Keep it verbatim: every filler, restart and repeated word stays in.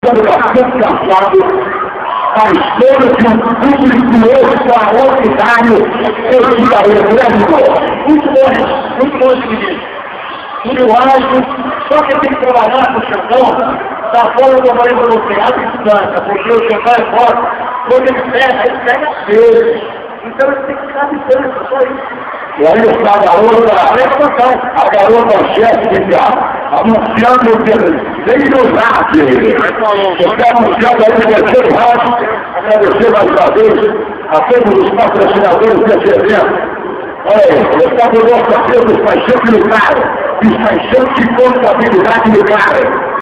estando bastante cansado, mas todo que um público extraordinário eu ficaria grande. Muito bom, muito bom esse menino. Tudo ágil, só que tem que trabalhar com o Xandão da forma como ele falou, teatro e distância, porque o Xandão é forte, quando ele pega, ele pega feio. Então ele tem que ficar à distância, só isso. E aí está a garota, a garota chefe, anunciando que desde o rádio, está anunciando aí o terceiro rádio, agradecer mais uma vez a todos os patrocinadores desse evento. Olha, eu estava no nosso parceiro dos paixões militares, dos paixões de contabilidade militar.